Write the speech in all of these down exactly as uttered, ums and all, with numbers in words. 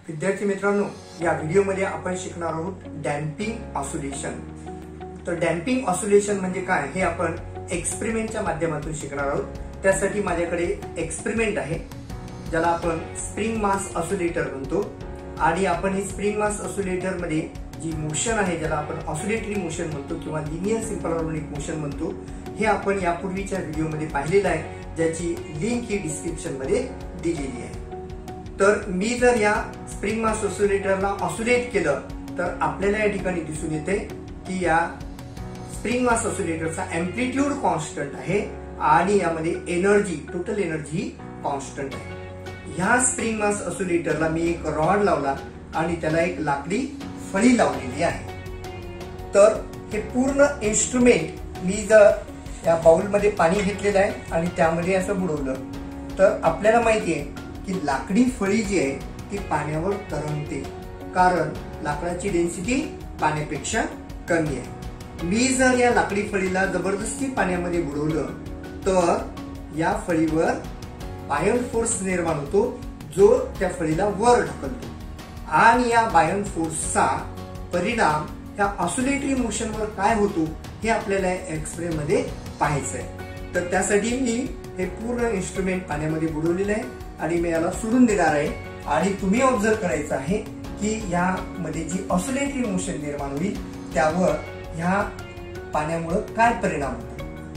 विद्यार्थी मित्रांनो, या व्हिडिओमध्ये आपण शिकणार आहोत डॅम्पिंग ऑसिलेशन। तर डॅम्पिंग ऑसिलेशन म्हणजे काय हे आपण एक्सपेरिमेंटच्या माध्यमातून शिकणार आहोत। त्यासाठी माझ्याकडे एक्सपेरिमेंट आहे ज्याला आपण स्प्रिंग मास ऑसिलेटर म्हणतो आणि आपण हे स्प्रिंग मास ऑसिलेटर मध्ये जी मोशन आहे ज्याला आपण ऑसिलेटरी मोशन म्हणतो किंवा लिनियर सिंपल हार्मोनिक मोशन म्हणतो, हे आपण यापूर्वीच्या व्हिडिओमध्ये पाहिलेलं आहे, ज्याची लिंक ही डिस्क्रिप्शन मध्ये दिलेली आहे। तर मी जर या स्प्रिंग मास ऑसिलेटरला ऑसिलेट केलं तर आपल्याला या ठिकाणी दिसून येते की या स्प्रिंग मास ऑसिलेटरचा एम्प्लिट्यूड कॉन्स्टंट आहे आणि यामध्ये एनर्जी टोटल एनर्जी कॉन्स्टंट आहे। ह्या स्प्रिंग मास ऑसिलेटरला मी एक रॉड लावला आणि त्याला एक लाकडी फळी लावलेली आहे। तर हे पूर्ण इन्स्ट्रुमेंट मी जर या बाउल मध्ये पाणी घेतलेलं आहे आणि त्यामध्ये असं बुडवलं तर आपल्याला माहिती आहे की लाकडी फळी जी आहे ती पाण्यावर तरंगते, कारण लाकडाची डेन्सिटी पाण्यापेक्षा कमी आहे। मी जर या लाकडी फळीला जबरदस्ती पाण्यामध्ये बुडवलं तर या फळीवर बायन फोर्स निर्माण होतो जो त्या फळीला वर ढकलतो आणि या बायन फोर्सचा परिणाम या ऑसिलेटरी मोशनवर काय होतो हे आपल्याला एक्सपेरिमेंट मध्ये पाहायचं आहे। तर त्यासाठी मी हे पूर्ण इन्स्ट्रुमेंट पाण्यामध्ये बुडवलेलं आहे आणि मी याला सोडून देणार आहे आणि तुम्ही ऑब्झर्व करायचं आहे की यामध्ये जी ऑसिलेटरी मोशन निर्माण होईल त्यावर ह्या पाण्यामुळे काय परिणाम होतो।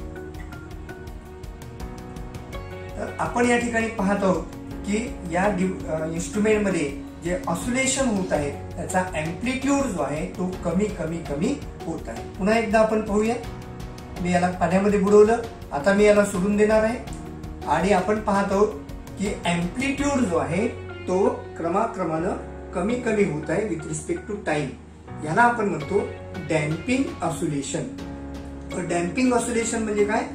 तर आपण या ठिकाणी पाहत आहोत की या इन्स्ट्रुमेंट मध्ये जे ऑसिलेशन होत आहे त्याचा एम्प्लिट्यूड जो आहे तो कमी कमी कमी होत आहे। पुन्हा एकदा आपण पाहूया। मी याला पाण्यामध्ये बुडवलं, आता मी याला सोडून देणार आहे आणि आपण पाहत आहोत की एम्प्लिट्यूड जो आहे तो क्रमाक्रमानं कमी कमी होत आहे विथ रिस्पेक्ट टू टाइम। याला आपण म्हणतो डॅम्पिंग ऑसिलेशन। डॅम्पिंग ऑसिलेशन म्हणजे काय?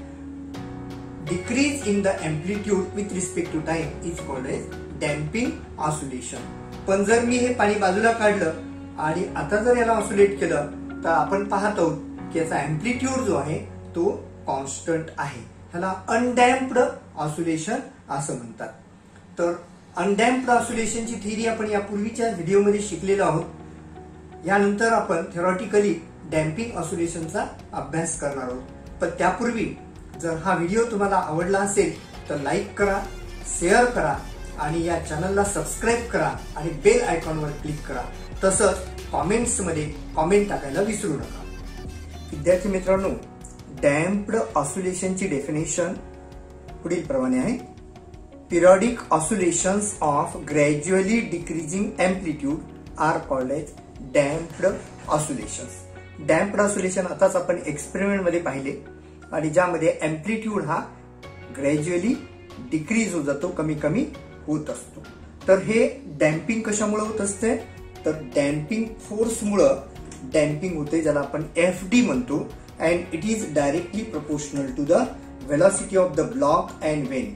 Decrease in the amplitude with respect to time is called as damping oscillation. पण जर मी हे पाणी बाजूला काढलं आणि आता जर याला ऑसिलेट केलं तर आपण पाहत आहोत की याचा एम्प्लिट्यूड जो आहे तो कॉन्स्टंट आहे। ह्याला अनडॅम्प्ड ऑसिलेशन असं म्हणतात। तर अनडॅम्प्ड ऑसिलेशनची थिअरी आपण यापूर्वीच्या व्हिडिओमध्ये शिकलेलो आहोत। यानंतर आपण थेरॉटिकली डॅम्पिंग ऑसिलेशनचा अभ्यास करणार आहोत। पण त्यापूर्वी जर हा व्हिडिओ तुम्हाला आवडला असेल तर लाईक करा, शेअर करा आणि या चॅनलला सबस्क्राईब करा आणि बेल आयकॉनवर क्लिक करा। तसंच कॉमेंट्स मध्ये कॉमेंट टाकायला विसरू नका। विद्यार्थी मित्रांनो, डॅम्प्ड ऑसिलेशनची डेफिनेशन पुढील प्रमाणे आहे। Periodic oscillations of gradually decreasing amplitude are called as damped oscillations. Damped oscillation आताच आपण एक्सपेरिमेंट मध्ये पाहिले आणि ज्यामध्ये एम्प्लिट्यूड हा ग्रॅज्युअली डिक्रीज होत जातो, कमी कमी होत असतो। तर हे डॅम्पिंग कशामुळे होत असते? तर डॅम्पिंग फोर्स मुळे डॅम्पिंग होते, ज्याला आपण एफ डी म्हणतो, and it is directly proportional to the velocity of the block and vane.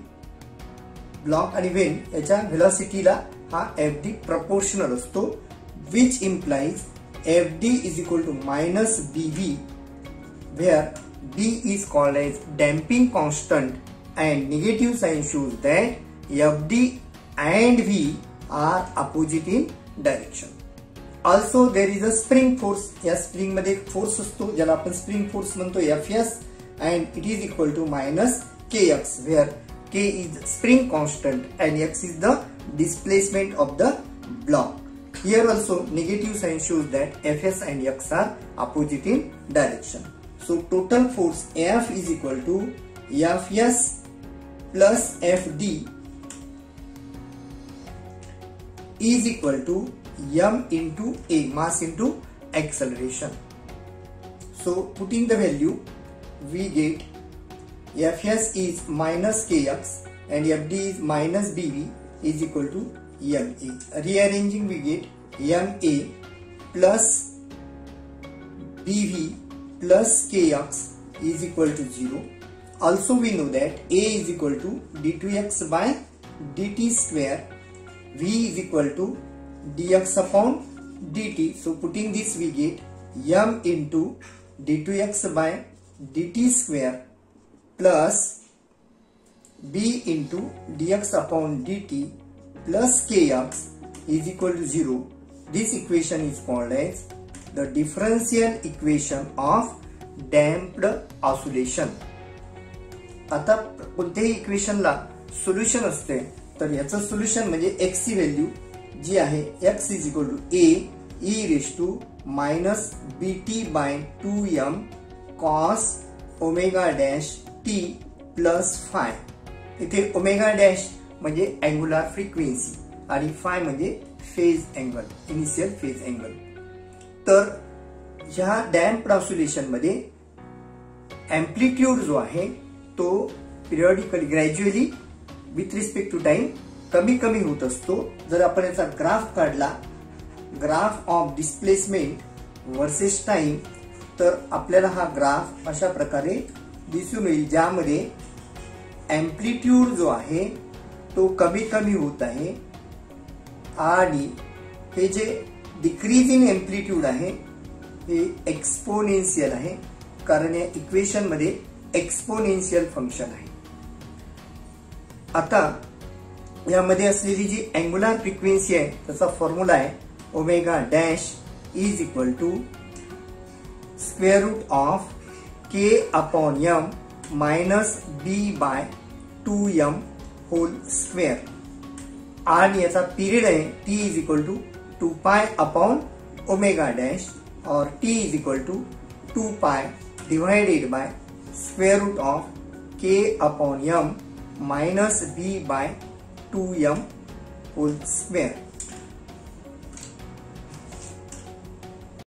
Block आणि वेन याच्या व्हेलॉसिटीला हा एफ डी प्रोपोर्शनल असतो, which implies F D is equal to minus B V, where B is called as damping constant and negative sign shows that F D and V are opposite in direction. Also there is a spring force. या spring मध्ये एक force असतो ज्याला आपण spring force म्हणतो F S, and it is equal to minus K X, where K is spring constant and X is the displacement of the block. Here also negative sign shows that F S and X are opposite in direction. So total force F is equal to F S plus F D is equal to m into a, mass into acceleration. So putting the value we get F S is minus K X and F D is minus B V is equal to m A. Rearranging we get m A plus B V plus K X is equal to zero. Also we know that A is equal to d two x by dt square, V is equal to dx upon dt. So putting this we get m into d two x by dt square plus B into dx upon dt plus kx is equal to zero, this equation is called as the differential equation of damped oscillation. आता कोणत्याही इक्वेशनला solution असते, तर याचं solution म्हणजे x ची value जी आहे x is equal to a e raise to minus bt by two m cos omega dash t plus phi. इथे ओमेगा डॅश म्हणजे अँगुलर फ्रिक्वेन्सी आणि फाय म्हणजे phase angle, initial phase angle. तर ह्या damped oscillation मध्ये amplitude जो आहे तो periodically gradually with respect to time कमी कमी होत असतो. जर आपण याचा ग्राफ काढला, graph of displacement versus time, तर आपल्याला हा ग्राफ अशा प्रकारे दिसून येईल, ज्यामध्ये एम्प्लिट्यूड जो आहे तो कमी कमी होत आहे आणि हे जे डिक्रीज इन एम्प्लिट्यूड आहे हे एक्सपोनेन्शियल आहे, कारण या इक्वेशन मध्ये एक्सपोनेन्शियल फंक्शन आहे. आता यामध्ये असलेली जी अँगुलर फ्रिक्वेन्सी आहे त्याचा फॉर्म्युला आहे omega dash is equal to square root of K upon M minus B by two M whole square, आणि याचा पीरियड आहे T is equal to two pi upon omega dash और T is equal to two pi divided by square root of K upon M minus B by two M whole square.